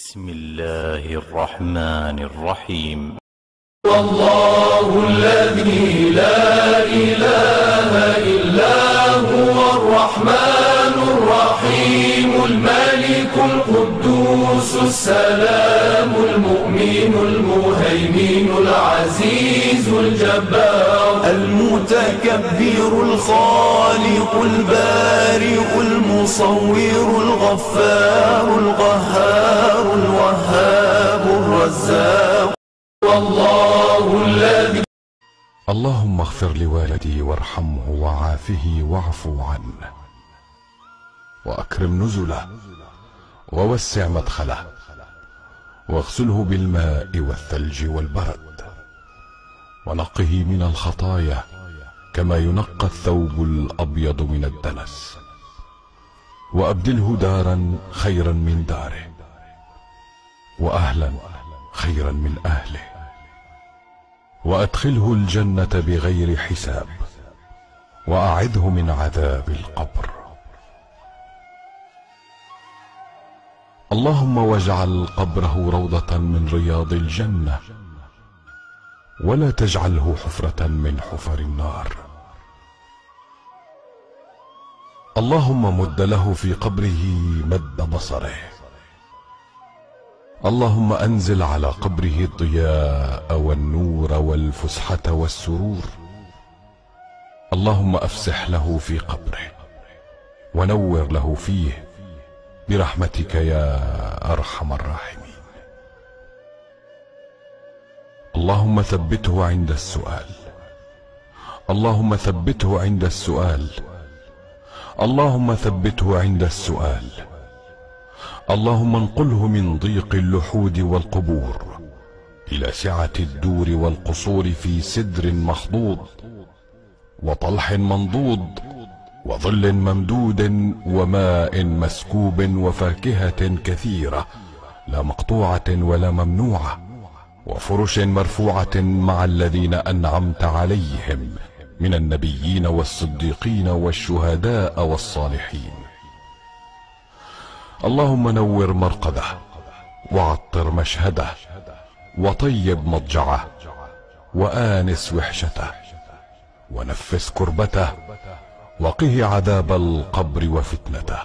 بسم الله الرحمن الرحيم. والله الذي لا إله إلا هو الرحمن الرحيم الملك القدوس السلام المؤمن المهيمن العزيز الجبار المتكبر الخالق البارئ المصور الغفار القهار الوهاب الرزاق. والله الذي اللهم اغفر لوالدي وارحمه وعافه واعف عنه وأكرم نزله ووسع مدخله واغسله بالماء والثلج والبرد ونقه من الخطايا كما ينقى الثوب الأبيض من الدنس وأبدله دارا خيرا من داره وأهلا خيرا من أهله وأدخله الجنة بغير حساب وأعذه من عذاب القبر. اللهم واجعل قبره روضة من رياض الجنة ولا تجعله حفرة من حفر النار. اللهم مد له في قبره مد بصره. اللهم أنزل على قبره الضياء والنور والفسحة والسرور. اللهم أفسح له في قبره ونور له فيه برحمتك يا أرحم الراحمين. اللهم ثبته عند السؤال. اللهم ثبته عند السؤال. اللهم ثبته عند السؤال. اللهم انقله من ضيق اللحود والقبور إلى سعة الدور والقصور في سدر مخضود وطلح منضود وظل ممدود وماء مسكوب وفاكهة كثيرة لا مقطوعة ولا ممنوعة وفرش مرفوعة مع الذين أنعمت عليهم من النبيين والصديقين والشهداء والصالحين. اللهم نور مرقده وعطر مشهده وطيب مضجعه وآنس وحشته ونفس كربته وقه عذاب القبر وفتنته.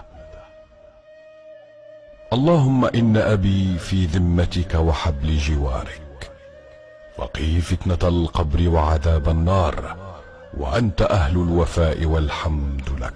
اللهم إن أبي في ذمتك وحبل جوارك وقه فتنة القبر وعذاب النار وأنت أهل الوفاء والحمد لك.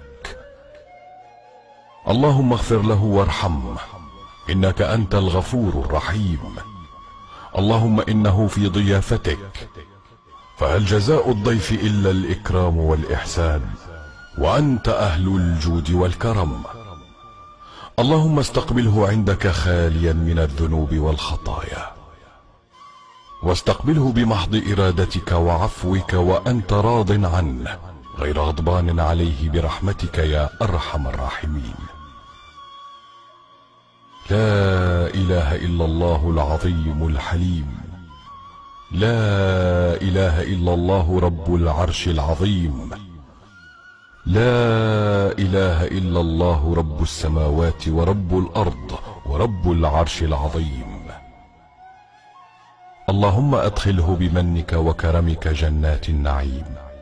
اللهم اغفر له وارحمه إنك أنت الغفور الرحيم. اللهم إنه في ضيافتك فهل جزاء الضيف إلا الإكرام والإحسان وأنت أهل الجود والكرم. اللهم استقبله عندك خاليا من الذنوب والخطايا واستقبله بمحض إرادتك وعفوك وأنت راض عنه غير غضبان عليه برحمتك يا أرحم الراحمين. لا إله إلا الله العظيم الحليم. لا إله إلا الله رب العرش العظيم. لا إله إلا الله رب السماوات ورب الأرض ورب العرش العظيم. اللهم أدخله بمنك وكرمك جنات النعيم.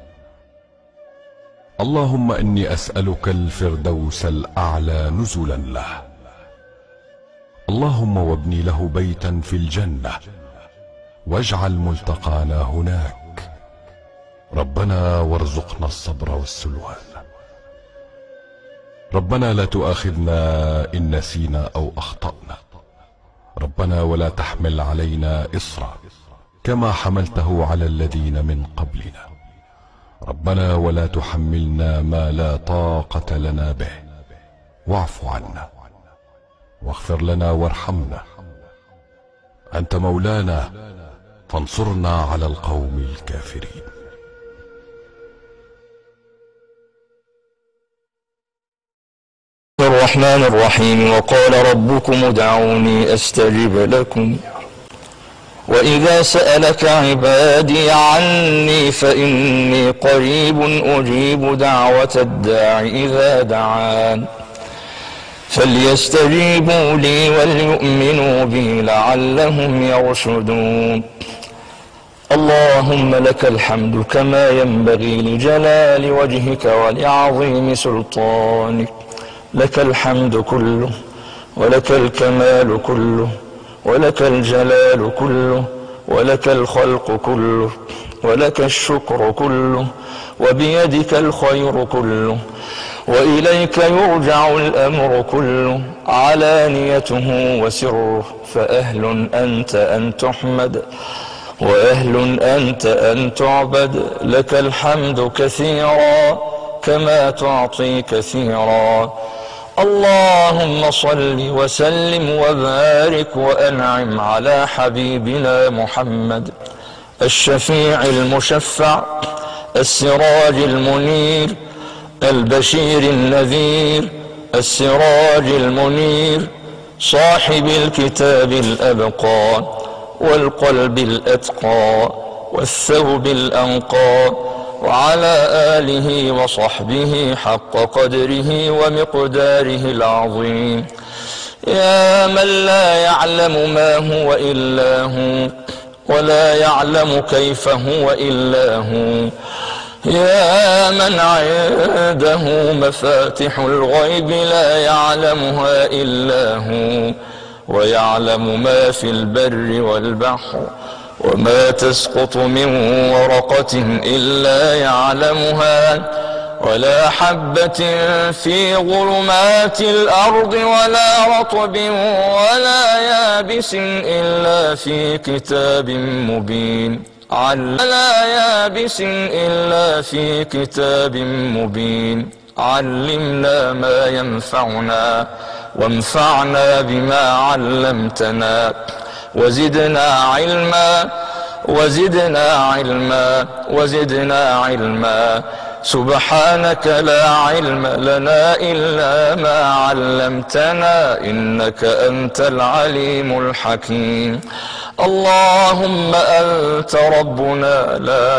اللهم إني أسألك الفردوس الأعلى نزلا له. اللهم وابني له بيتا في الجنة واجعل ملتقانا هناك. ربنا وارزقنا الصبر والسلوان. ربنا لا تؤاخذنا إن نسينا أو أخطأنا. ربنا ولا تحمل علينا إصرا كما حملته على الذين من قبلنا. ربنا ولا تحملنا ما لا طاقة لنا به واعف عنا واغفر لنا وارحمنا. أنت مولانا فانصرنا على القوم الكافرين. الرحمن الرحيم. وقال ربكم ادعوني أستجب لكم وإذا سألك عبادي عني فإني قريب أجيب دعوة الداع إذا دعان فليستجيبوا لي وليؤمنوا بي لعلهم يرشدون. اللهم لك الحمد كما ينبغي لجلال وجهك ولعظيم سلطانك. لك الحمد كله، ولك الكمال كله، ولك الجلال كله، ولك الخلق كله، ولك الشكر كله، وبيدك الخير كله، وإليك يرجع الأمر كله، علانيته وسره. فأهل أنت أن تحمد، وأهل أنت أن تعبد. لك الحمد كثيرا كما تعطي كثيرا. اللهم صل وسلم وبارك وأنعم على حبيبنا محمد، الشفيع المشفع، السراج المنير، البشير النذير، السراج المنير، صاحب الكتاب الأبقى، والقلب الأتقى، والثوب الأنقى، وعلى آله وصحبه حق قدره ومقداره العظيم. يا من لا يعلم ما هو إلا هو، ولا يعلم كيف هو إلا هو. يا من عنده مفاتح الغيب لا يعلمها إلا هو، ويعلم ما في البر والبحر، وما تسقط من ورقة إلا يعلمها، ولا حبة في ظلمات الأرض، ولا رطب ولا يابس إلا في كتاب مبين. ولا يابس إلا في كتاب مبين. علمنا ما ينفعنا، وانفعنا بما علمتنا، وزدنا علما وزدنا علما وزدنا علما. سبحانك لا علم لنا إلا ما علمتنا، إنك أنت العليم الحكيم. اللهم أنت ربنا لا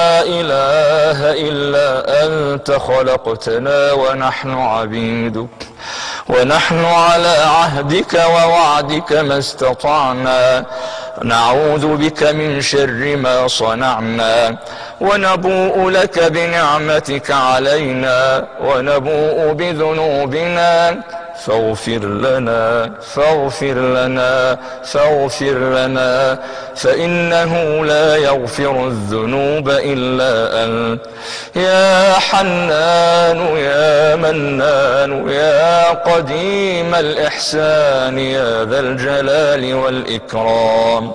إله إلا أنت، خلقتنا ونحن عبيدك، ونحن على عهدك ووعدك ما استطعنا. نعوذ بك من شر ما صنعنا، ونبوء لك بنعمتك علينا، ونبوء بذنوبنا. فاغفر لنا فاغفر لنا فاغفر لنا، فإنه لا يغفر الذنوب إلا أنت. يا حنان يا منان يا قديم الإحسان، يا ذا الجلال والإكرام.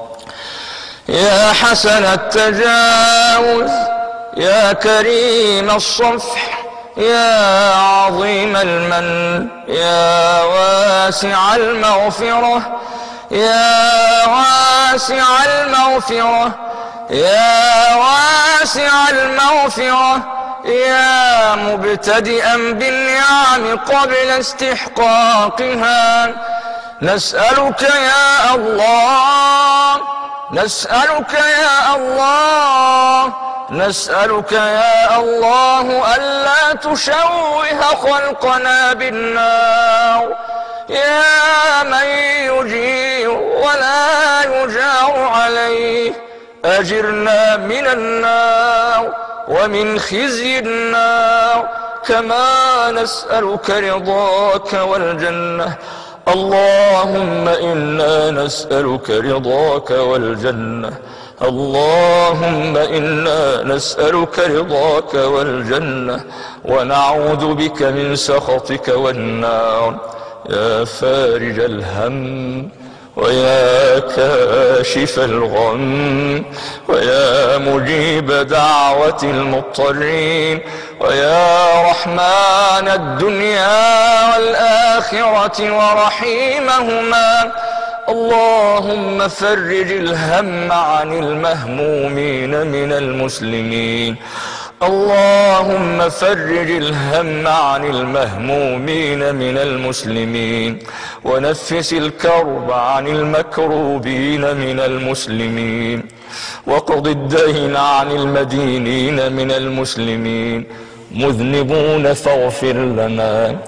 يا حسن التجاوز، يا كريم الصفح، يا عظيم المن، يا واسع المغفرة، يا واسع المغفرة، يا واسع المغفرة، يا مبتدئا بالنعم قبل استحقاقها. نسألك يا الله، نسألك يا الله، نسألك يا الله ألا تشوه خلقنا بالنار. يا من يجير ولا يجار عليه، أجرنا من النار ومن خزي النار، كما نسألك رضاك والجنة. اللهم إنا نسألك رضاك والجنة، اللهم إنا نسألك رضاك والجنة، ونعوذ بك من سخطك والنار. يا فارج الهم، ويا كاشف الغم، ويا مجيب دعوة المضطرين، ويا رحمن الدنيا والآخرة ورحيمهما. اللهم فرج الهم عن المهمومين من المسلمين، اللهم فرج الهم عن المهمومين من المسلمين، ونفس الكرب عن المكروبين من المسلمين، واقض الدين عن المدينين من المسلمين. مذنبون فاغفر لنا،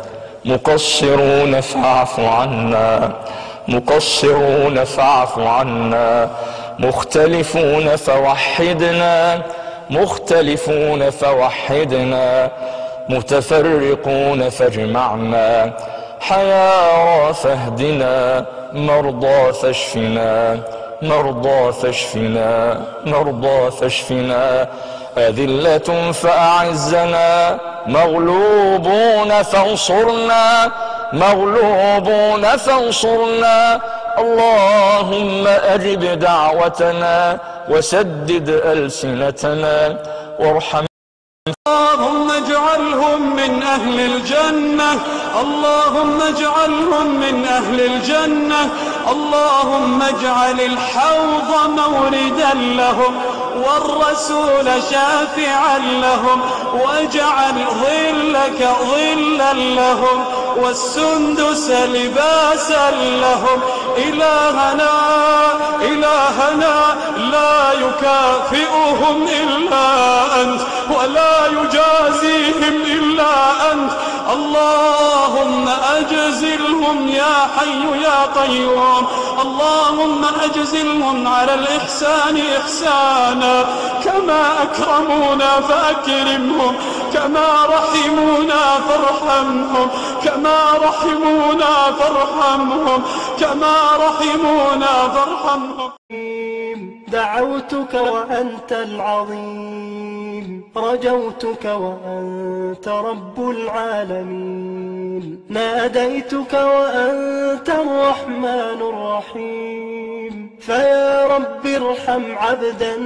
مقصرون فاعف عنا، مقصرون فاعف عنا، مختلفون فوحدنا، مختلفون فوحدنا، متفرقون فاجمعنا، حيارى فاهدنا، مرضى فاشفنا، مرضى فاشفنا، مرضى فاشفنا، أذلة فأعزنا، مغلوبون فانصرنا، مغلوبون فانصرنا، اللهم أجب دعوتنا وسدد ألسنتنا وارحم. اللهم اجعلهم من أهل الجنة، اللهم اجعلهم من أهل الجنة، اللهم اجعل الحوض موردا لهم والرسول شافعا لهم، واجعل ظلك ظلا لهم والسندس لباسا لهم. إلهنا إلهنا لا يكافئهم إلا أنت ولا يجازيهم إلا أنت، اللهم أجزلهم يا حي يا قيوم، اللهم أجزلهم على الإحسان إحسانا، كما أكرمونا فأكرمهم، كما رحمونا فارحمهم، كما رحمونا فارحمهم، كما رحمونا فارحمهم. دعوتك وأنت العظيم، رجوتك وأنت رب العالمين، ناديتك وأنت الرحمن الرحيم، فيا رب ارحم عبدا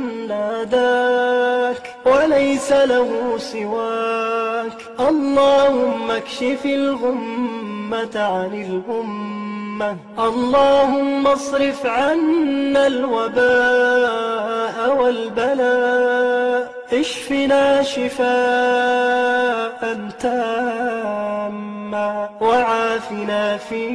ناداك وليس له سواك. اللهم اكشف الغمة عن الأمة، اللهم اصرف عنا الوباء والبلاء، اشفنا شفاء تاما وعافنا في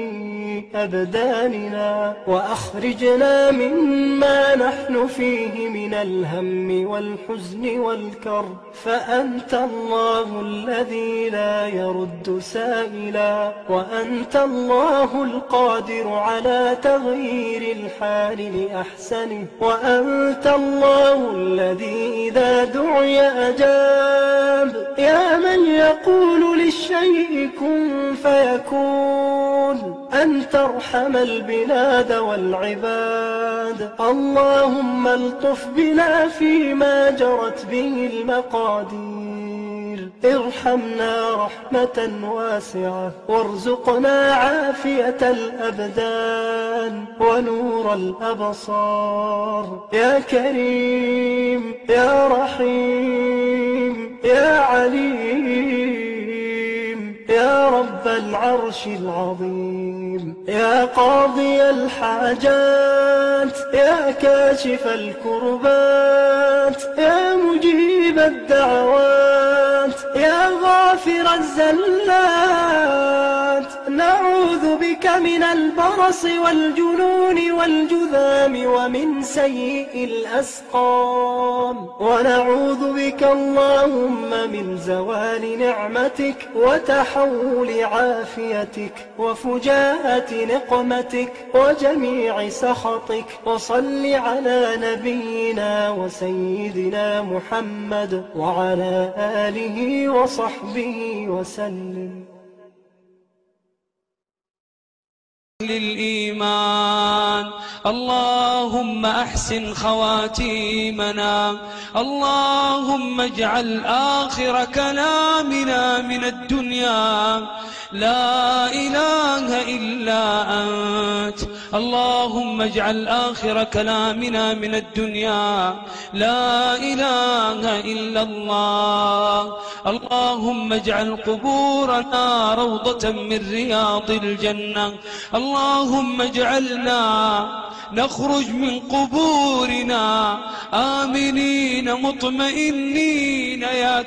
أبداننا، وأخرجنا مما نحن فيه من الهم والحزن والكرب، فأنت الله الذي لا يرد سائلا، وأنت الله القادر على تغيير الحال لأحسنه، وأنت الله الذي إذا دعي أجاب، يا من يقول للشيء كن فيكون، أن ترحم البلاد والعباد. اللهم الطف بنا فيما جرت به المقادير، ارحمنا رحمة واسعة، وارزقنا عافية الأبدان ونور الأبصار، يا كريم يا رحيم يا عليم يا رب العرش العظيم، يا قاضي الحاجات، يا كاشف الكربات، يا مجيب الدعوات، يا غافر الزلات، نعوذ بك من البرص والجنون والجذام ومن سيء الأسقام، ونعوذ بك اللهم من زوال نعمتك وتحول عافيتك وفجاءة نقمتك وجميع سخطك. وصل على نبينا وسيدنا محمد وعلى آله وصحبه وسلم. للإيمان اللهم أحسن خواتيمنا، اللهم اجعل آخر كلامنا من الدنيا لا إله إلا أنت، اللهم اجعل آخر كلامنا من الدنيا لا إله إلا الله، اللهم اجعل قبورنا روضة من رياض الجنة، اللهم اجعلنا نخرج من قبورنا آمنين مطمئنين يا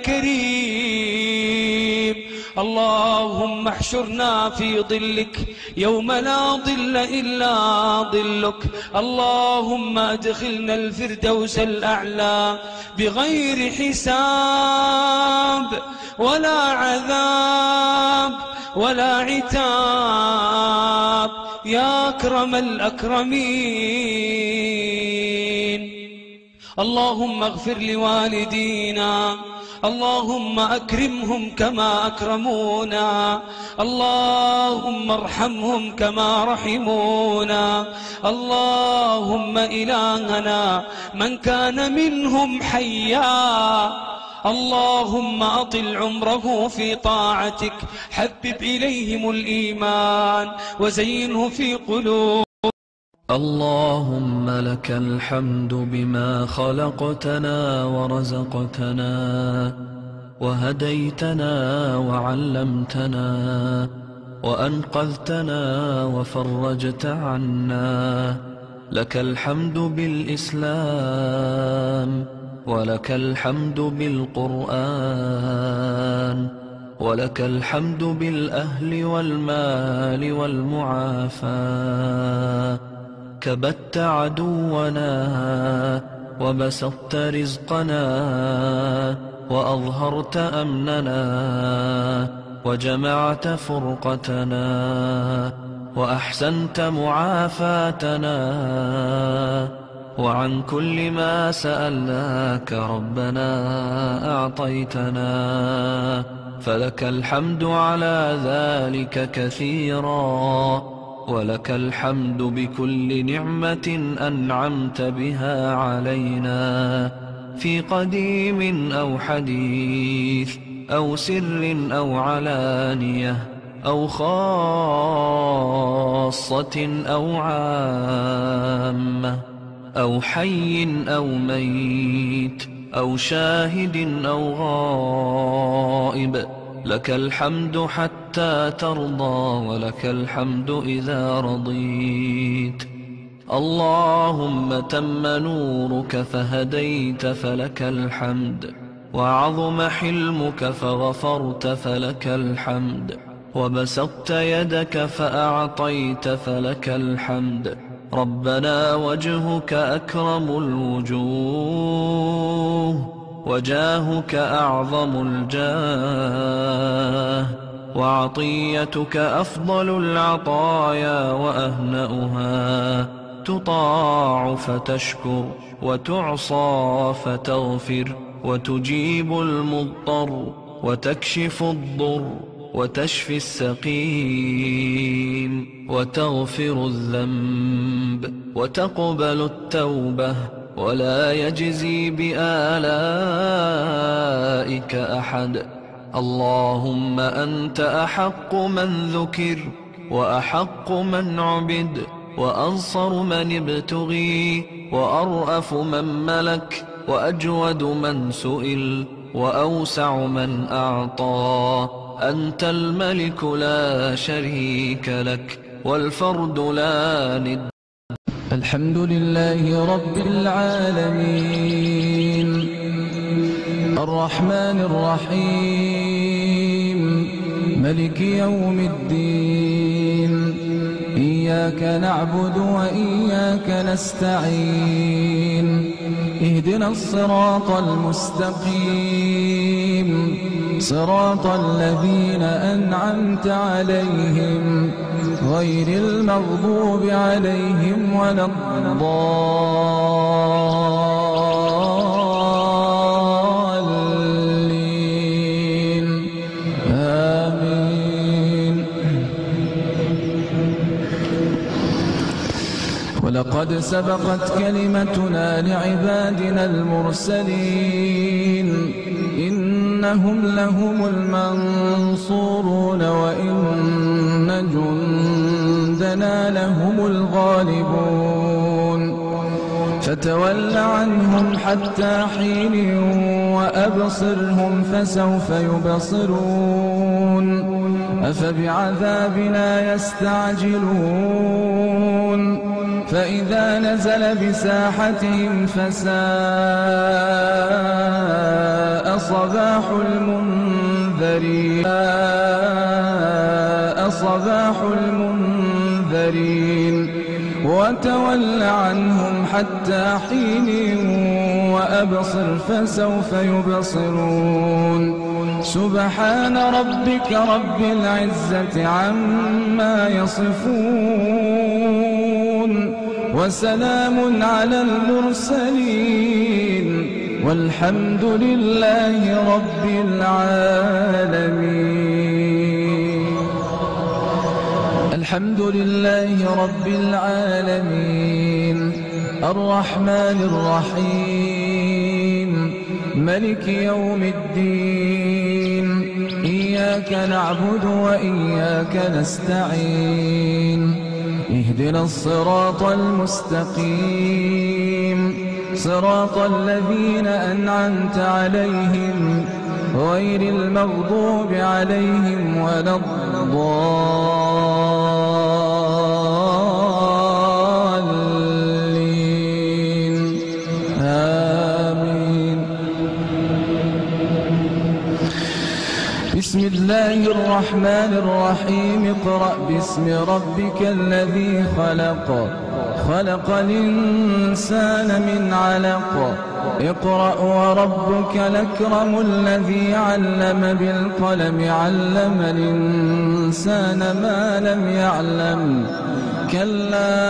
كريم. اللهم احشرنا في ظلك يوم لا ظل إلا ظلك، اللهم ادخلنا الفردوس الأعلى بغير حساب ولا عذاب ولا عتاب يا أكرم الأكرمين. اللهم اغفر لوالدينا، اللهم أكرمهم كما أكرمونا، اللهم ارحمهم كما رحمونا. اللهم إلهنا من كان منهم حيا اللهم أطل عمره في طاعتك، حبب إليهم الإيمان وزينه في قلوبهم. اللهم لك الحمد بما خلقتنا ورزقتنا وهديتنا وعلمتنا وأنقذتنا وفرجت عنا. لك الحمد بالإسلام، ولك الحمد بالقرآن، ولك الحمد بالأهل والمال والمعافاة. كبت عدونا وبسطت رزقنا وأظهرت أمننا وجمعت فرقتنا وأحسنت معافاتنا. وعن كل ما سألناك ربنا أعطيتنا، فلك الحمد على ذلك كثيرا. ولك الحمد بكل نعمة أنعمت بها علينا، في قديم أو حديث أو سر أو علانية أو خاصة أو عامة أو حي أو ميت أو شاهد أو غائب. لك الحمد حتى ترضى، ولك الحمد إذا رضيت. اللهم تم نورك فهديت فلك الحمد، وعظم حلمك فغفرت فلك الحمد، وبسطت يدك فأعطيت فلك الحمد. ربنا وجهك أكرم الوجوه، وجاهك أعظم الجاه، وعطيتك أفضل العطايا وأهنأها. تطاع فتشكر، وتعصى فتغفر، وتجيب المضطر، وتكشف الضر، وتشفي السقيم، وتغفر الذنب، وتقبل التوبة، ولا يجزي بآلائك أحد. اللهم أنت أحق من ذكر، وأحق من عبد، وأنصر من ابتغي، وأرأف من ملك، وأجود من سئل، وأوسع من أعطى. أنت الملك لا شريك لك، والفرد لا ند. الحمد لله رب العالمين، الرحمن الرحيم، ملك يوم الدين. إياك نعبد وإياك نستعين، اهدنا الصراط المستقيم، صراط الذين أنعمت عليهم غير المغضوب عليهم ولا الضالين. آمين. ولقد سبقت كلمتنا لعبادنا المرسلين، إنهم لهم المنصورون، وإن جندنا لهم الغالبون. فتول عنهم حتى حين، وأبصرهم فسوف يبصرون. أفبعذابنا يستعجلون، فإذا نزل بساحتهم فساء صباح المنذرين. صباح المنذرين. وتول عنهم حتى حين وأبصر فسوف يبصرون سبحان ربك رب العزة عما يصفون وسلام على المرسلين والحمد لله رب العالمين. الحمد لله رب العالمين الرحمن الرحيم ملك يوم الدين إياك نعبد وإياك نستعين اهدنا الصراط المستقيم صراط الذين أنعمت عليهم غير المغضوب عليهم ولا الضالين آمين. بسم الله الرحمن الرحيم اقرأ باسم ربك الذي خلق خلق الإنسان من علق اقرأ وربك الأكرم الذي علم بالقلم علم الإنسان ما لم يعلم كلا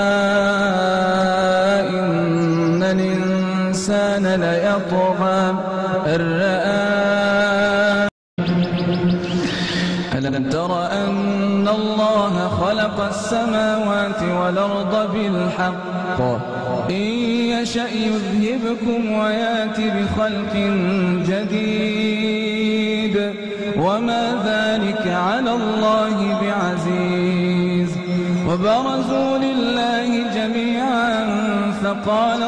إن الإنسان ليطغى أن رآه ألم تر أن الله خلق السماوات والأرض بالحق إن يشأ يذهبكم ويأت بخلق جديد وما ذلك على الله بعزيز وبرزوا لله جميعا فقال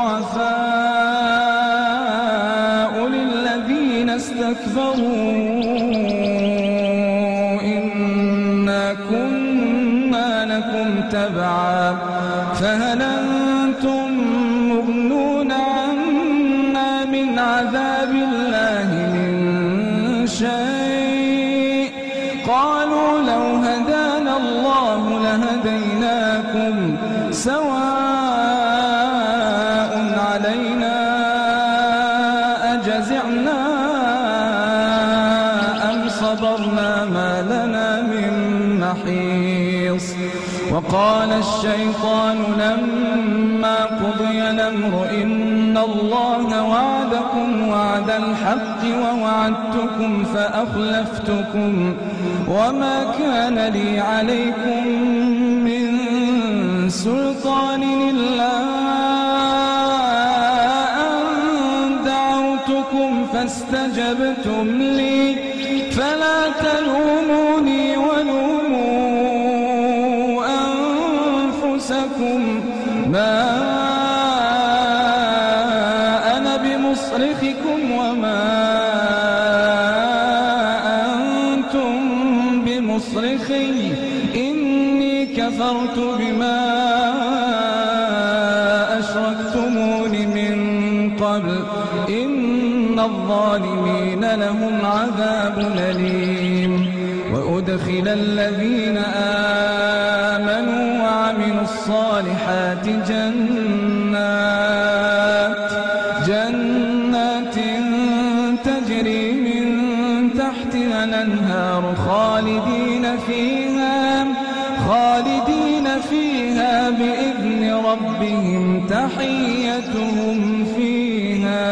الضعفاء للذين استكبروا كنا لكم تبعا فهل أنتم مغنون عنا من عذاب الله من شيء قالوا لو هدانا الله لهديناكم سواء علينا أجزعنا أم صبرنا ما لنا من محيص وقال الشيطان لما قضي الأمر إن الله وعدكم وعد الحق ووعدتكم فأخلفتكم وما كان لي عليكم من سلطان إلا أن دعوتكم فاستجبتم لي فلا تلوموني ولوموا أنفسكم ما أنا بمصرخكم وما أنتم بمصرخي إني كفرت بما أشركتمون من قبل إن الظالمين لهم عذاب أليم وأدخل الذين آمنوا وعملوا الصالحات جنات تجري من تحتها الأنهار خالدين فيها بإذن ربهم تحيتهم فيها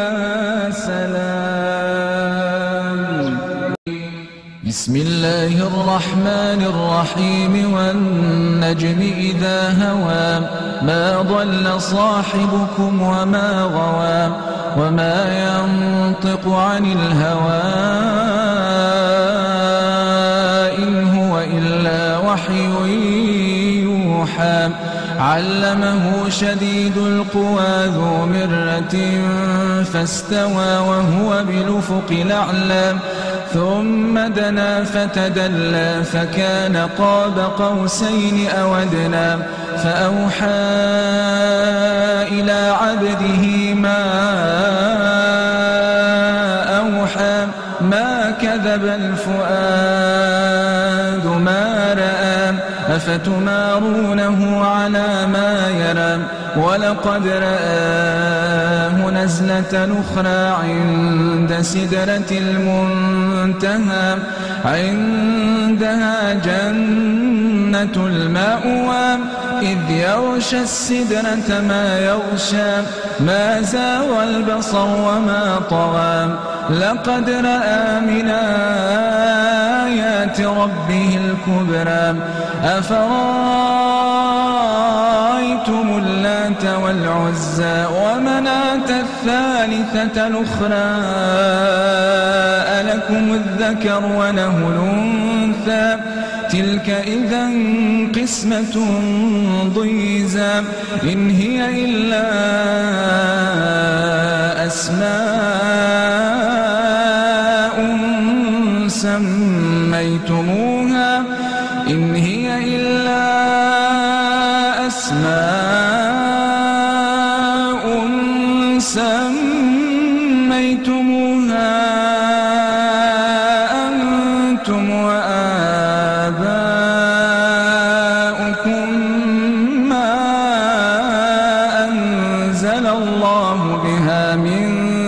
سلام. بسم الله الرحمن الرحيم والنجم إذا هوى ما ضل صاحبكم وما غوى وما ينطق عن الهوى إن هو إلا وحي يوحى علمه شديد القوى ذو مرة فاستوى وهو بالأفق الأعلى ثم دنا فتدلى فكان قاب قوسين أو أدنى فأوحى إلى عبده ما أوحى يوحى ما كذب الفؤاد ما رأى أفتمارونه على ما يرى ولقد رآه نزلة أخرى عند سدرة المنتهى عندها جنة المأوى إذ يغشى السدرة ما يغشى ما زاغ البصر وما طغى لقد رأى من آيات ربه الكبرى أفرأيتم اللات والعزى ومناة الثالثة الأخرى ألكم الذكر وله الأنثى تلك إذا قسمة ضيزى إن هي إلا أسماء سميتموها إن هي إلا أسماء سميتموها أنتم وآباؤكم ما أنزل الله بها من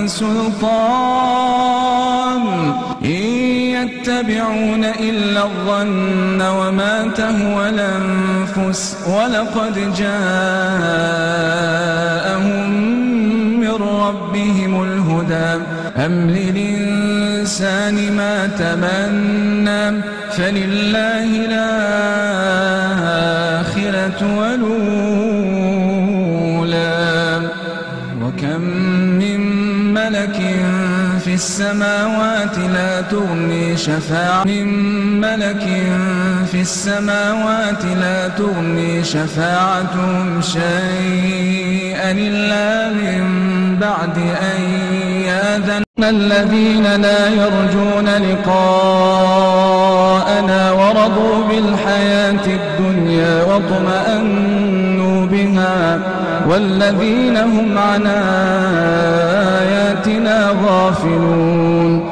سلطان إن يتبعون إلا الظن وما تهوى الأنفس ولقد جاءهم من ربهم الهدى أم للإنسان ما تمنى فلله الآخرة والأولى وكم من ملك في السماوات لا تغني شفاعتهم شيئا إلا من بعد أن يأذن الذين لا يرجون لقاءنا ورضوا بالحياة الدنيا واطمأنوا بها والذين هم عن آياتنا غافلون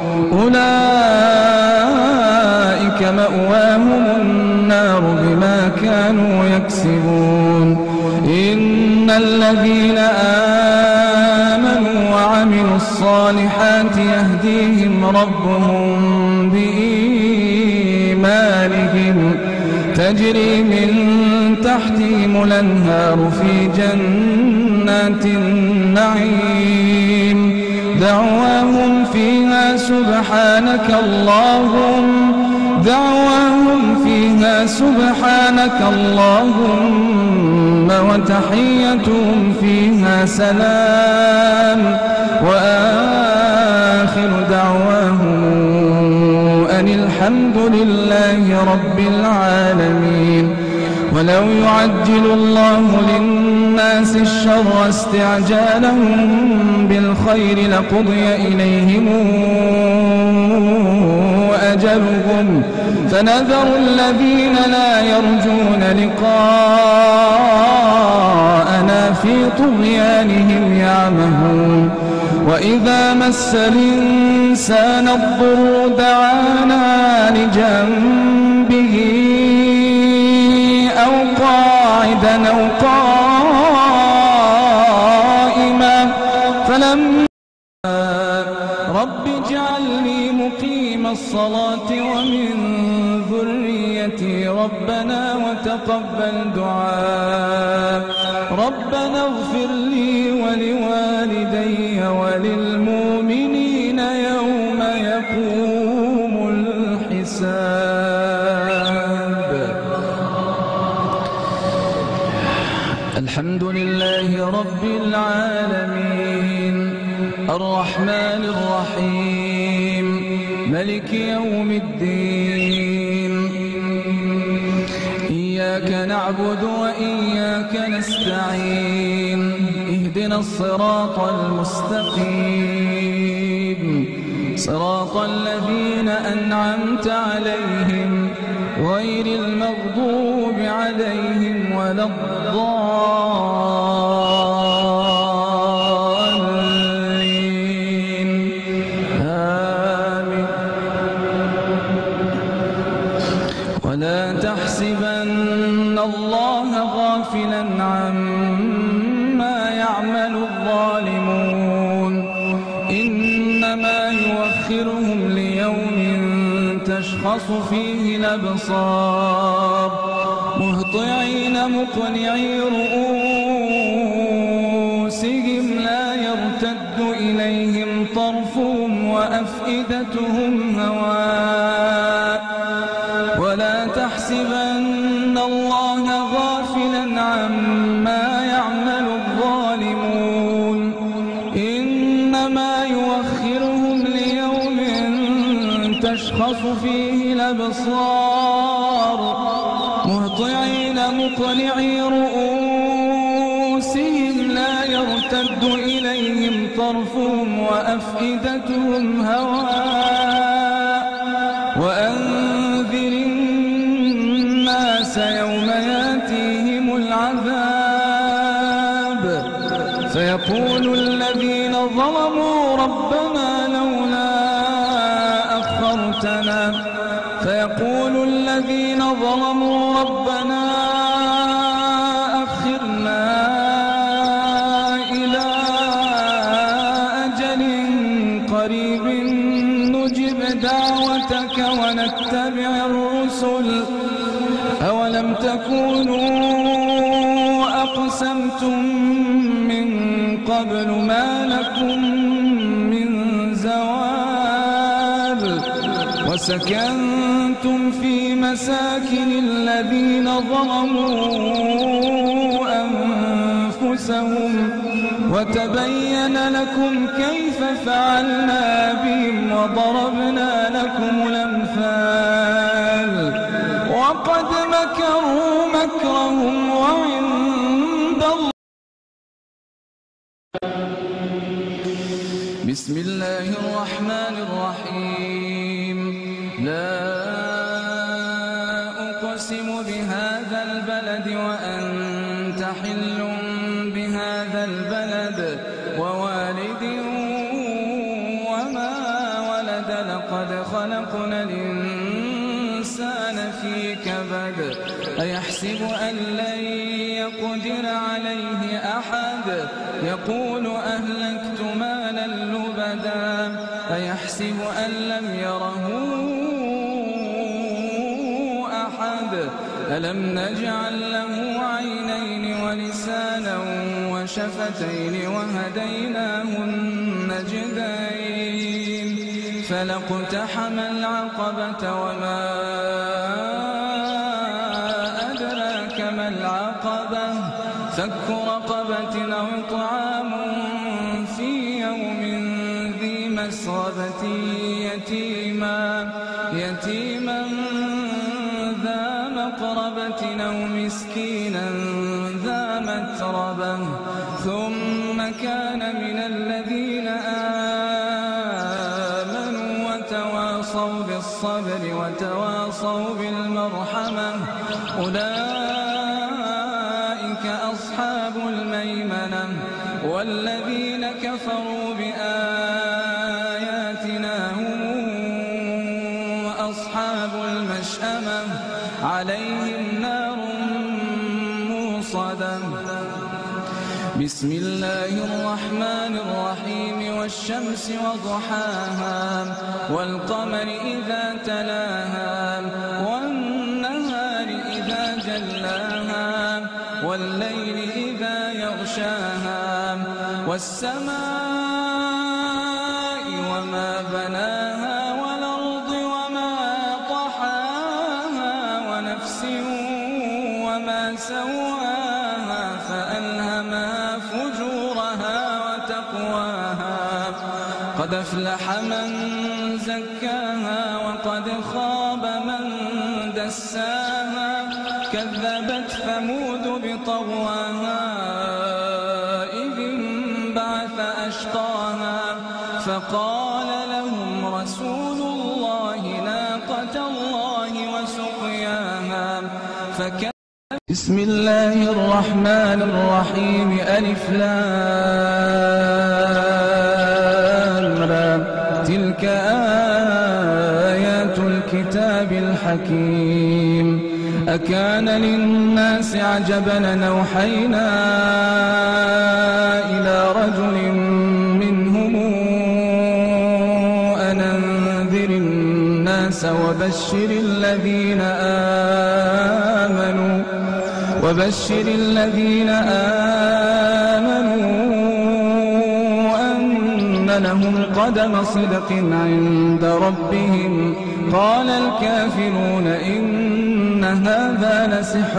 أولئك مأواهم النار بما كانوا يكسبون إن الذين آمنوا وعملوا الصالحات يهديهم ربهم بإيمانهم تجري من تحتهم الأنهار في جنات النعيم دعواهم فيها سبحانك اللهم وتحيتهم فيها سلام وآخر دعواهم أن الحمد لله رب العالمين ولو يعجل الله للناس الشر استعجالهم بالخير لقضي إليهم أجلهم فنذر الذين لا يرجون لقاءنا في طغيانهم يعمهون وإذا مس الإنسان الضر دعانا لجنبه أو قاعدا أو قائما فلما رب اجعلني مقيم الصلاة ومن ذريتي ربنا وتقبل دعاء ربنا اغفر لي ولوالدي وللمؤمنين يوم يقوم الحساب. الحمد لله رب العالمين الرحمن الرحيم ملك يوم الدين إياك نعبد وإياك نستعين اهدنا الصراط المستقيم صراط الذين أنعمت عليهم غير المغضوب عليهم ولا الضالين غافلا عما يعمل الظالمون إنما يؤخرهم ليوم تشخص فيه الأبصار مهطعين مقنعي رؤوسهم لا يرتد إليهم طرفهم وأفئدتهم هواء ولا تحسبن الله غافلا عما يعمل الظالمون إنما يؤخرهم ليوم تشخص فيه الأبصار مهطعين مقنعي رؤوسهم لا يرتد إليهم طرفهم وأفئدتهم هواء وأنذر الناس يوم ياتيهم العذاب فيقول الذين ظلموا ربنا لولا أخرتنا أخرنا إلى أجل قريب نجب دعوتك ونتبع الرسل أولم تكونوا أقسمتم من قبل ما لكم من زوال وسكنتم في مساكن الذين ظلموا أنفسهم وتبين لكم كيف فعلنا بهم وضربنا لكم الأمثال وقد مكروا مكرهم وعند الله. بسم الله الرحمن الرحيم لا أقسم بهذا البلد وأنت حل بهذا البلد ووالد وما ولد لقد خلقنا الإنسان في كبد أيحسب أن لن يقدر عليه أحد يقول أهلكت مالا لبدا أيحسب أن لم يره أحد ألم نجعل له عينين ولسانا وشفتين وهديناه النجدين فلاقتحم العقبة وما أدراك ما العقبة فك رقبة أو إطعام في يوم ذي مسغبة يتيما ذا مقربة أو مسكينا ذا متربة ثم كان من الذين آمنوا وتواصوا بالصبر وتواصوا بالمرحمة أولئك أصحاب الميمنة والذين كفروا بآياتنا هم أصحاب المشأمة عليهم نار موصدة. بسم الله الرحمن الرحيم والشمس وضحاها والقمر إذا تلاها والنهار إذا جلاها والليل إذا يغشاها والسماء وما بناها والأرض وما طحاها ونفس وما سواها فألهمها فجورها وتقواها قد أفلح من زكاها وقد خاب من دساها كذبت ثمود بطغواها إذ انبعث أشقاها فقال لهم رسول الله ناقة الله وسقياها بسم الله الرحمن الرحيم ألف لام را تلك آيات الكتاب الحكيم أكان للناس عجبا أن أوحينا إلى رجل منهم أن أنذر الناس وبشر الذين آمنوا أن لهم قدم صدق عند ربهم. قال الكافرون إن هذا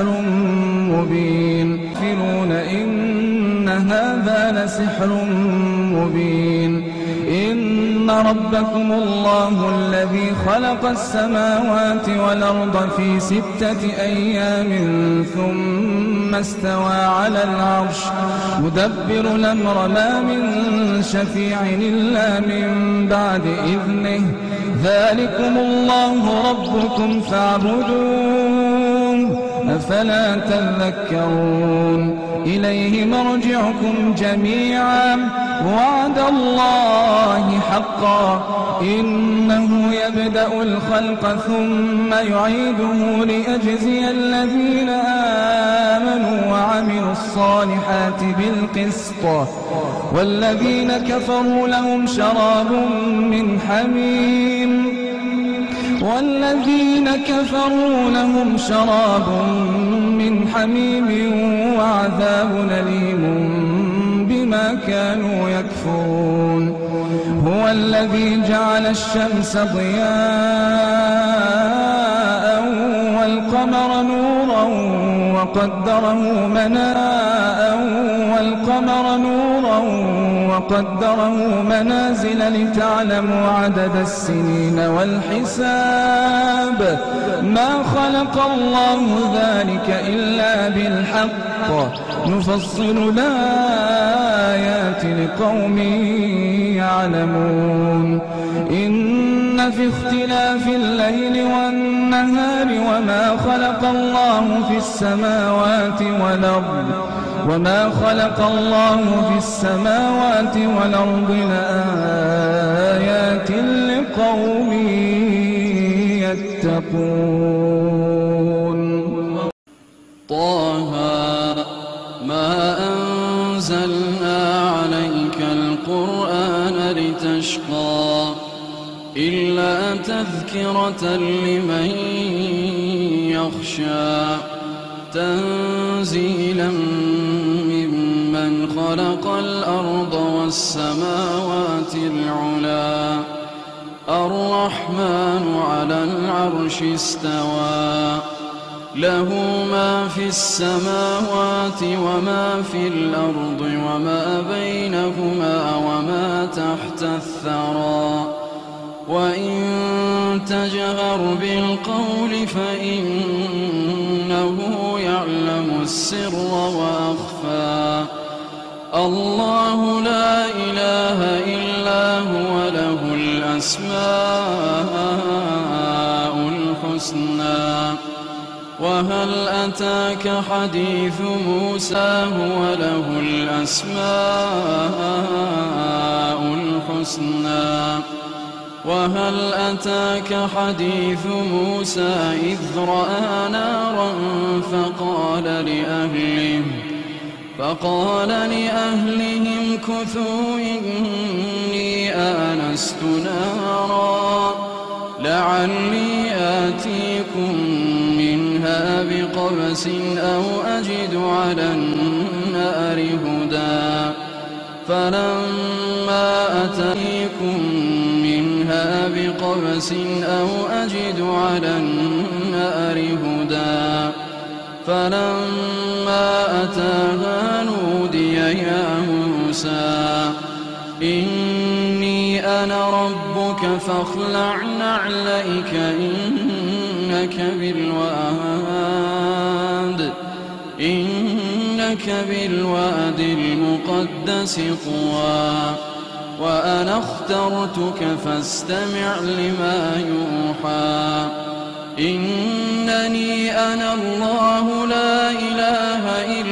لسحر مبين. إن ربكم الله الذي خلق السماوات والأرض في 6 أيام ثم استوى على العرش يدبر الأمر ما من شفيع إلا من بعد إذنه. ذلكم الله ربكم فاعبدوه أفلا تذكرون. إليه مرجعكم جميعا وعد الله حقا إنه يبدأ الخلق ثم يعيده ليجزي الذين آمنوا وعملوا الصالحات بالقسط والذين كفروا لهم شراب من حميم وعذاب أليم بما كانوا يكفرون. هو الذي جعل الشمس ضياء والقمر نورا وقدره منازل لتعلموا عدد السنين والحساب. ما خلق الله ذلك إلا بالحق نفصل الآيات لقوم يعلمون. إن في اختلاف الليل والنهار وما خلق الله في السماوات والأرض لآيات لقوم يتقون. طه ما أنزلنا عليك القرآن لتشقى إلا تذكرة لمن يخشى تنزيلا ممن خلق الأرض والسماوات العلا. الرحمن على العرش استوى له ما في السماوات وما في الأرض وما بينهما وما تحت الثرى. وإن تجهر بالقول فإنه يعلم السر وأخفى. الله لا إله إلا هو له الأسماء الحسنى. وهل أتاك حديث موسى هو له الأسماء الحسنى. وهل أتاك حديث موسى إذ رأى نارا فقال لأهلهم كثوا إني آنست نارا لعلي آتيكم منها بقبس أو أجد على النار هدى. فلما أتيكم منها بقبس أو أجد على النار هدى فلما أتاها نودي يا موسى إني أنا ربك فاخلع نعليك إنك بالواد المقدس طوى. وأنا اخترتك فاستمع لما يوحى. إنني أنا الله لا إله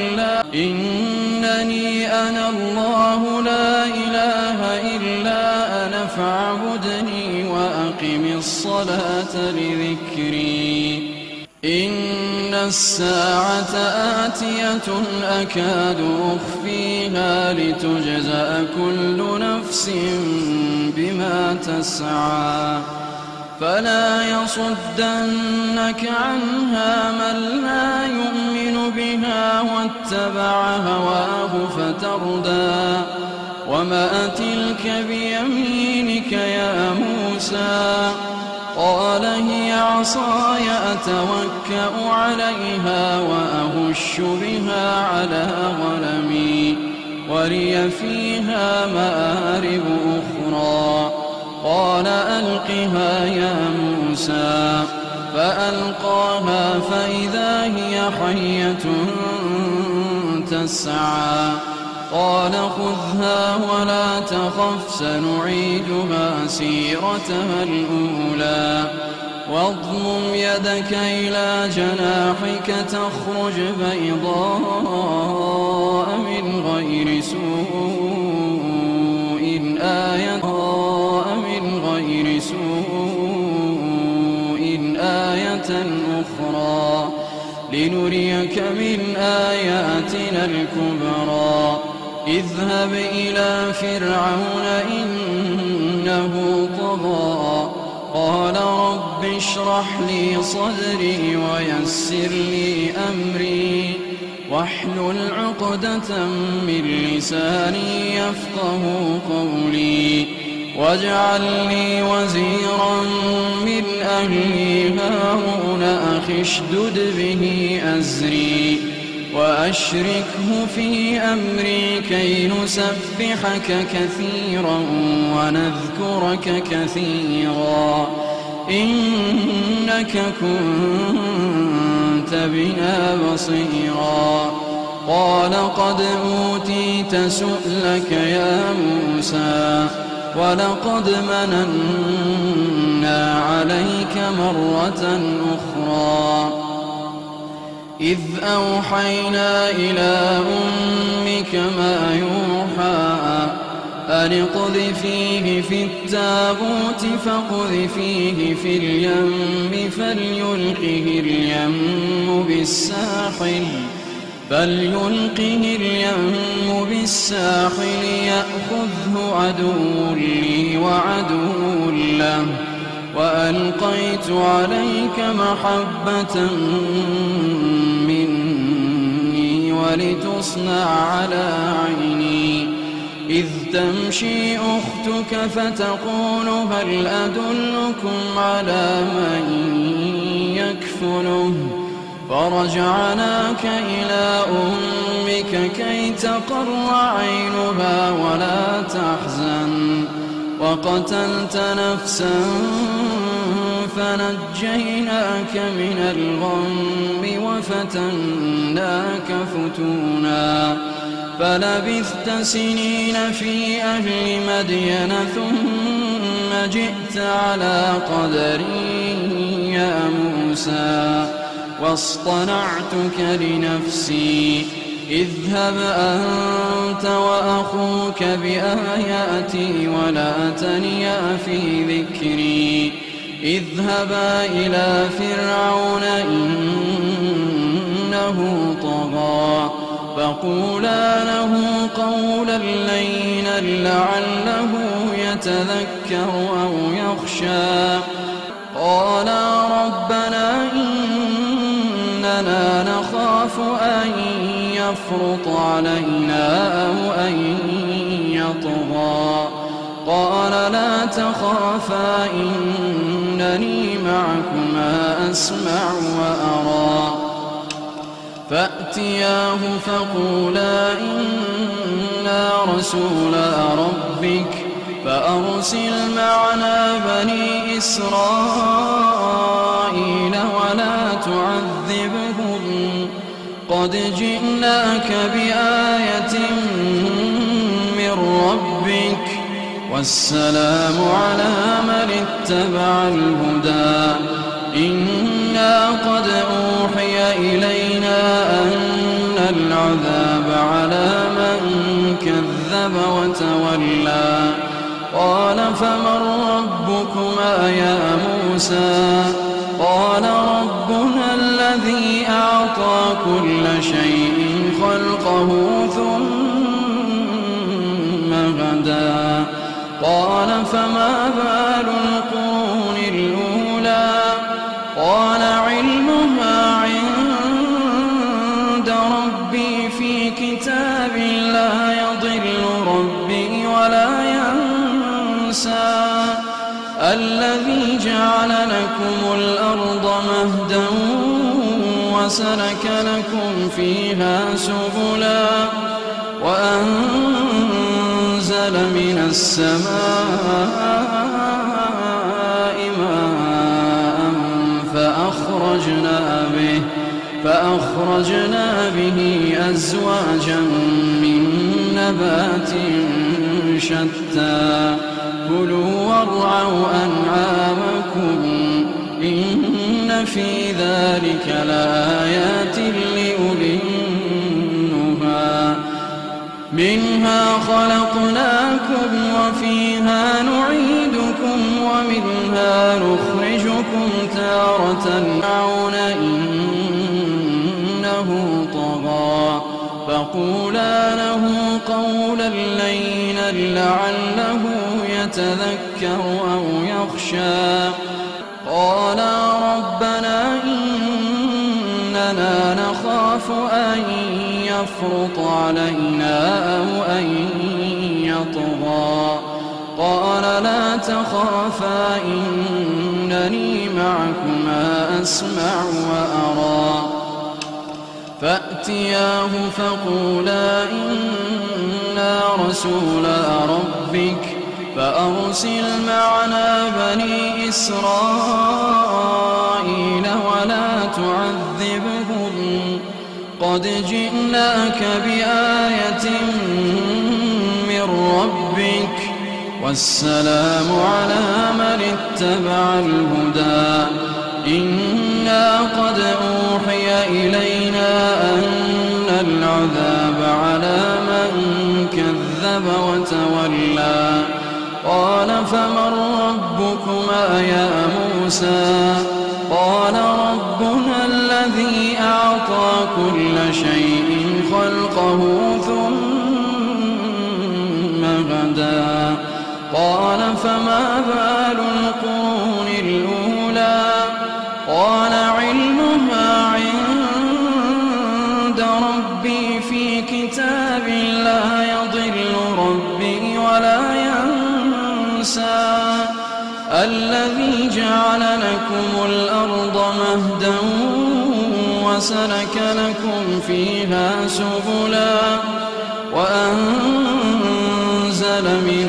إلا أنا فاعبدني وأقم الصلاة لذكري. إن الساعة آتية أكاد أخفيها لتجزأ كل نفس بما تسعى فلا يصدنك عنها من لا يؤمن بها واتبع هواه فتردى وما تلك بيمينك يا موسى قال هي عصاي أتوكأ عليها وأهش بها على غنمي ولي فيها مآرب أخرى قال ألقها يا موسى فألقاها فإذا هي حية تسعى قال خذها ولا تخف سنعيدها سيرتها الأولى واضمم يدك إلى جناحك تخرج بيضاء من غير سوء آية أخرى لنريك من آياتنا الكبرى اذهب إلى فرعون إنه طغى قال رب اشرح لي صدري ويسر لي أمري واحلل عقدة من لساني يفقه قولي واجعل لي وزيرا من أهلي هارون أخي اشدد به أزري وأشركه في أمري كي نسبحك كثيرا ونذكرك كثيرا إنك كنت بنا بصيرا قال قد أوتيت سؤلك يا موسى ولقد مننا عليك مرة أخرى إذ أوحينا إلى أمك ما يوحى أن اقذفيه في التابوت فاقذفيه في اليم فليلقه اليم بالساحل يأخذه عدو لي وعدو له وألقيت عليك محبة مني ولتصنع على عيني إذ تمشي أختك فتقول هل أدلكم على من يكفله فرجعناك إلى أمك كي تقر عينها ولا تحزن وقتلت نفسا فنجيناك من الغم وفتناك فتونا فلبثت سنين في أهل مدين ثم جئت على قدري يا موسى واصطنعتك لنفسي اذهب أنت وأخوك بآياتي ولا تنيا في ذكري اذهبا إلى فرعون إنه طغى فقولا له قولا لينا لعله يتذكر أو يخشى قالا ربنا إننا نخاف أن يفرط علينا أو أن يطغى قال لا تخافا إنني معكما أسمع وأرى فأتياه فقولا إنا رسولا ربك فأرسل معنا بني إسرائيل ولا تعذبهم قد جئناك بآية من ربك والسلام على من اتبع الهدى إنا قد أوحي إلينا أن العذاب على من كذب وتولى قال فمن ربكما يا موسى قال ربنا أعطى كل شيء خلقه ثم هدى قال فما بال القرون الأولى قال علمها عند ربي في كتاب لا يضل ربي ولا ينسى الذي جعل لكم الأرض مهدا وسلك لكم فيها سبلا وأنزل من السماء ماء فأخرجنا به أزواجا من نبات شتى كلوا وارعوا أنعامكم إن في ذلك لآيات لأولي النهى منها خلقناكم وفيها نعيدكم ومنها نخرجكم تارة إنه طغى فقولا له قولا لينا لعله يتذكر أو يخشى قالا ربنا إننا نخاف أن يفرط علينا أو أن يطغى قال لا تخافا إنني معكما أسمع وأرى فأتياه فقولا إنا رسولا ربك فأرسل معنا بني إسرائيل ولا تعذبهم قد جئناك بآية من ربك والسلام على من اتبع الهدى إنا قد أوحي إلينا أن العذاب على من كذب وتولى قال فمن ربكما يا موسى قال ربنا الذي أعطى كل شيء خلقه ثم هدى قال فما بال القرون الأولى قال علمها عند ربي في كتاب لا يضل ربي ولا ينسى الذي جعل لكم الأرض مهدا وسلك لكم فيها سبلا وأنزل من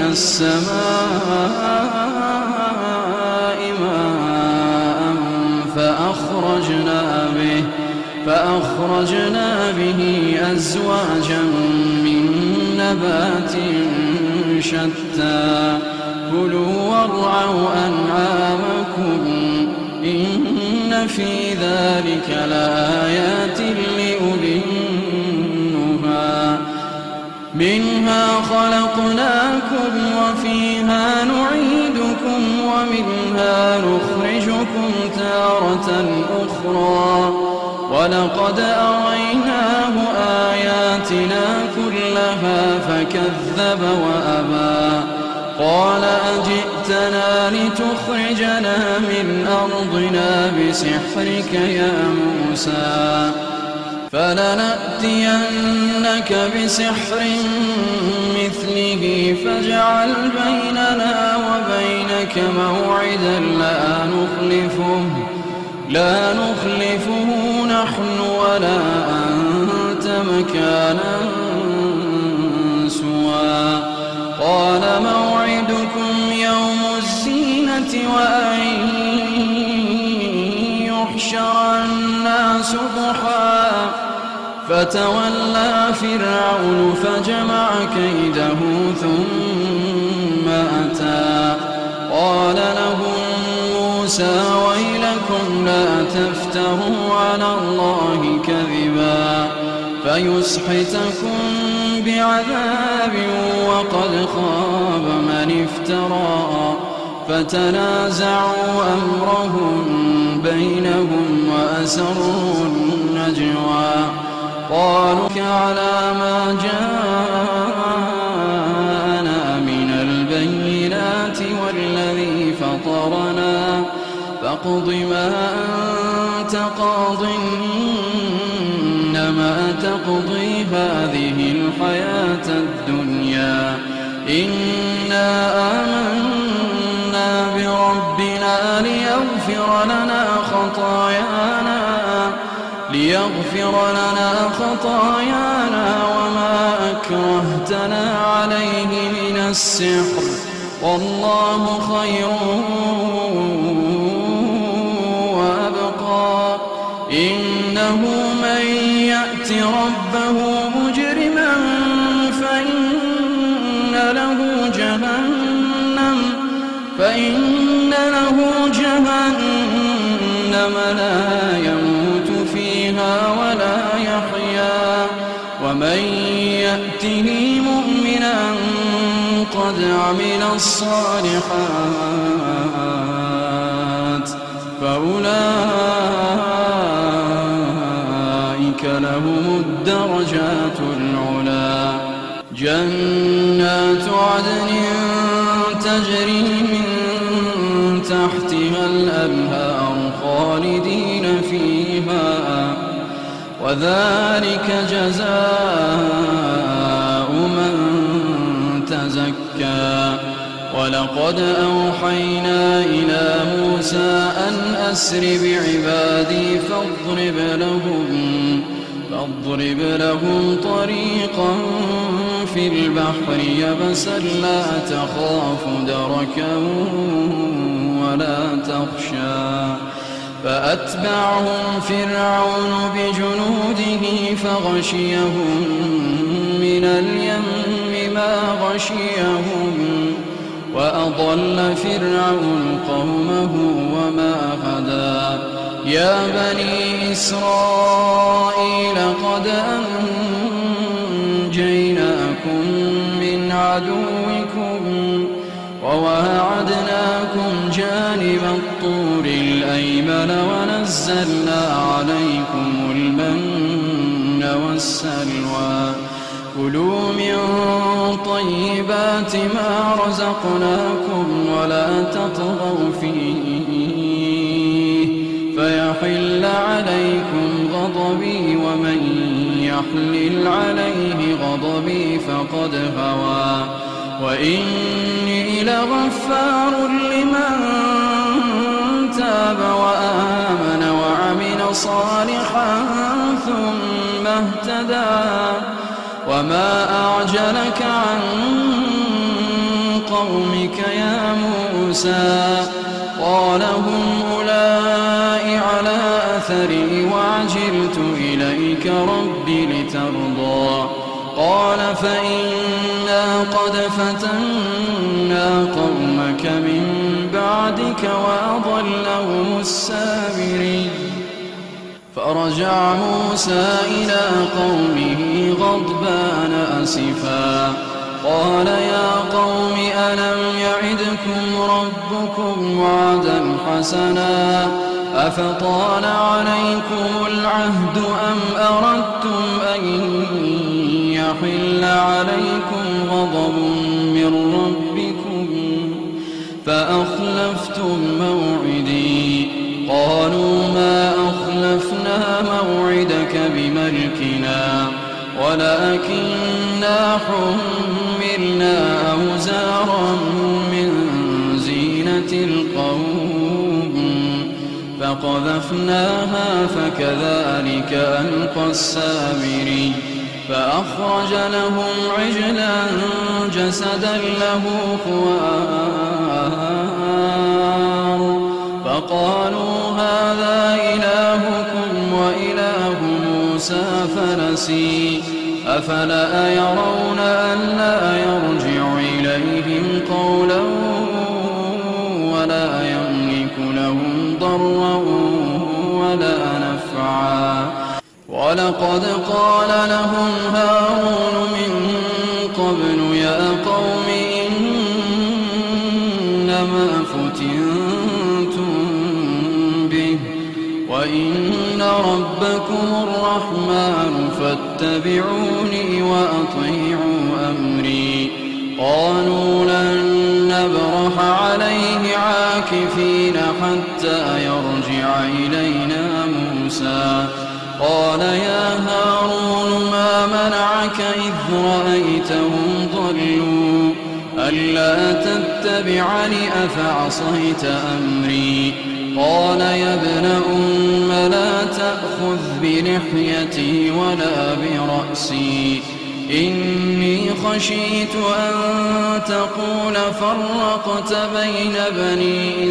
السماء ماء فأخرجنا به أزواجا من نبات شتى كلوا وارعوا أنعامكم إن في ذلك لآيات لأولي النهى منها خلقناكم وفيها نعيدكم ومنها نخرجكم تارة أخرى ولقد أريناه آياتنا كلها فكذب وأبى قال أجئتنا لتخرجنا من أرضنا بسحرك يا موسى فلنأتينك بسحر مثله فاجعل بيننا وبينك موعدا لا نخلفه نحن ولا أنت مكانا سوى قال موعدكم يوم الزينة وأن يحشر الناس ضحى فتولى فرعون فجمع كيده ثم أتى قال لهم موسى ويلكم لا تفتروا على الله كذبا فيسحتكم بعذاب وقد خاب من افترى فتنازعوا أمرهم بينهم وأسروا النجوى نجوى قالوا على ما جاءنا من البينات والذي فطرنا فاقض ما أنت قاض إنما تقضي هذه الحياة الدنيا إنا آمنا بربنا ليغفر لنا خطايانا وما أكرهتنا عليه من السحر والله خير وأبقى إنه من يأت ربه مجرما فإن له جهنم لا يموت فيها ولا يحيا ومن يأته مؤمنا قد عمل الصالحات فأولئك لهم الدرجات العلا جنات عدن تجري من تحتها الأنهار خالدين فيها وذلك جزاء من تزكى ولقد أوحينا إلى موسى أن أسر بعبادي فاضرب لهم طريقا في البحر يبسا لا تخاف دركا ولا تخشى فأتبعهم فرعون بجنوده فغشيهم من اليم ما غشيهم وأضل فرعون قومه وما هدى يا بني إسرائيل قد أنجيناكم من عدوكم وواعدناكم جانب الطور الأيمن ونزلنا عليكم المن والسلوى كلوا من طيبات ما رزقناكم ولا تطغوا فيه فيحل عليكم غضبي ومن يحلل عليه غضبي فقد هوى وإني لغفار لمن تاب وآمن وعمل صالحا ثم اهتدى وما أعجلك عن قومك يا موسى قال هم أولئك على أثري وعجلت إليك رب لترضى قال فإنا قد فتنا قومك من بعدك وأضلهم السامرين فرجع موسى إلى قومه غضبان أسفا قال يا قوم ألم يعدكم ربكم وعدا حسنا أفطال عليكم العهد أم أردتم أن يحل عليكم غضب من ربكم فأخلفتم موعدي قالوا ما أخلفنا موعدك بملكنا ولكننا حملنا أوزارا من زينة القوم فقذفناها فكذلك ألقى السامري فأخرج لهم عجلا جسدا له خوار فقالوا هذا إلهكم وإله موسى فنسي أفلا يرون ألا يرجع إليهم قولا ولا يملك لهم ضرا ولا نفعا ولقد قال لهم هارون من قبل يا قوم إنما فتنتم به وإن ربكم الرحمن فاتبعوني وأطيعوا أمري. قالوا لن نبرح عليه عاكفين حتى يرجع إلينا موسى. قال يا هارون ما منعك إذ رأيتهم ضلوا ألا تتبعني أفعصيت أمري. قال يا ابن أم لا تأخذ بلحيتي ولا برأسي إني خشيت أن تقول فرقت بين بني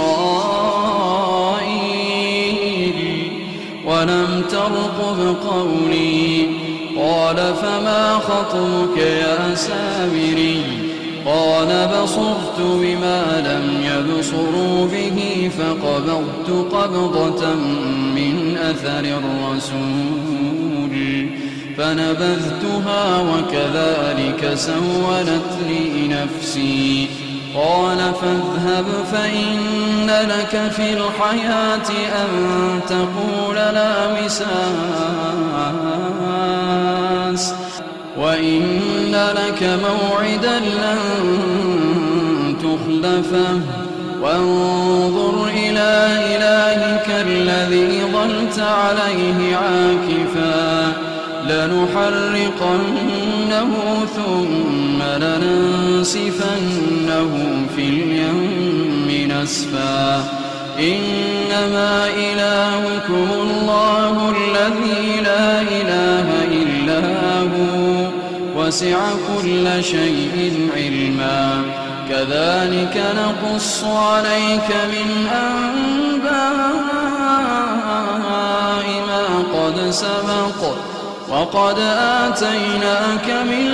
إسرائيل ولم ترقب قولي. قال فما خطبك يا سامري؟ قال بصرت بما لم يبصروا به فقبضت قبضة من أثر الرسول فنبذتها وكذلك سولت لي نفسي. قال فاذهب فإن لك في الحياة أن تقول لا مساس وإن لك موعدا لن تخلفه وانظر إلى إلهك الذي ظلت عليه عاكفا لنحرقنه ثم لننسفنه في اليم نسفا. إنما إلهكم الله الذي لا إله إلا هو وسع كل شيء علما. كذلك نقص عليك من أنباء ما قد سبق وقد آتيناك من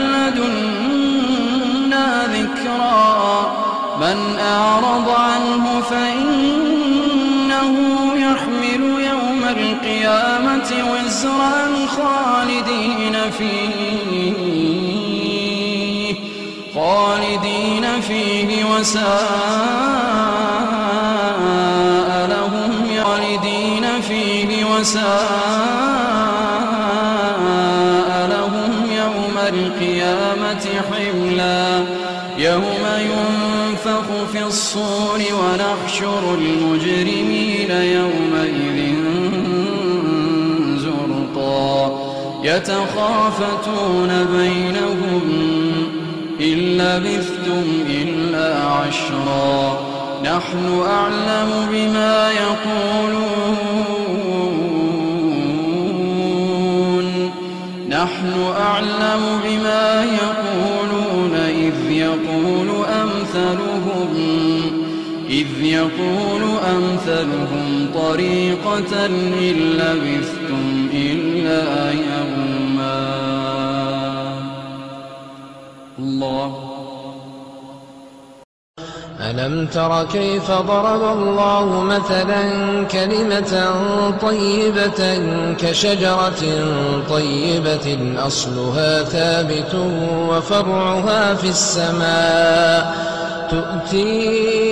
لدنا ذكرا. من أعرض عنه فإنه يحمل يوم القيامة وزرا خالدين فيه وساء لهم يوم القيامة حملا. يوم ينفخ في الصور ونحشر المجرمين يومئذ زرقا. يتخافتون بينهم إن لبثتم إلا عشرا. نحن أعلم بما يقولون إذ يقول أمثلهم طريقة إن لبثتم إلا يوما. الله. ألم تر كيف ضرب الله مثلا كلمة طيبة كشجرة طيبة أصلها ثابت وفرعها في السماء تؤتي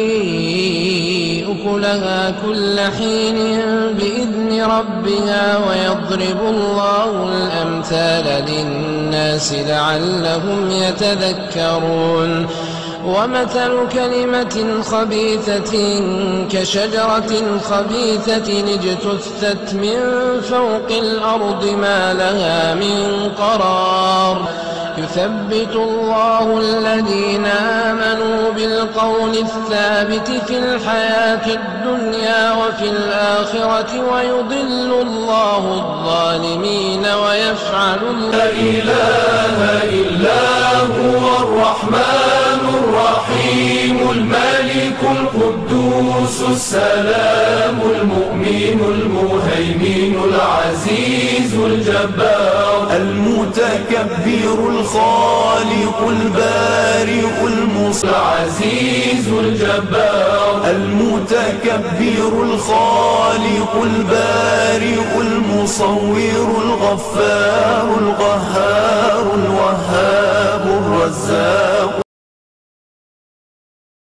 أكلها كل حين بإذن ربها ويضرب الله الأمثال للناس لعلهم يتذكرون. ومثل كلمة خبيثة كشجرة خبيثة اجتثت من فوق الأرض ما لها من قرار. يثبت الله الذين آمنوا بالقول الثابت في الحياة الدنيا وفي الآخرة ويضل الله الظالمين ويفعل الله. لا إله إلا هو الرحمن الرحيم الملك القدوس السلام المؤمن المهيمن العزيز الجبار المتكبر الخالق البارئ العزيز الجبار المتكبر الخالق البارئ المصور الغفار القهار الوهاب الرزاق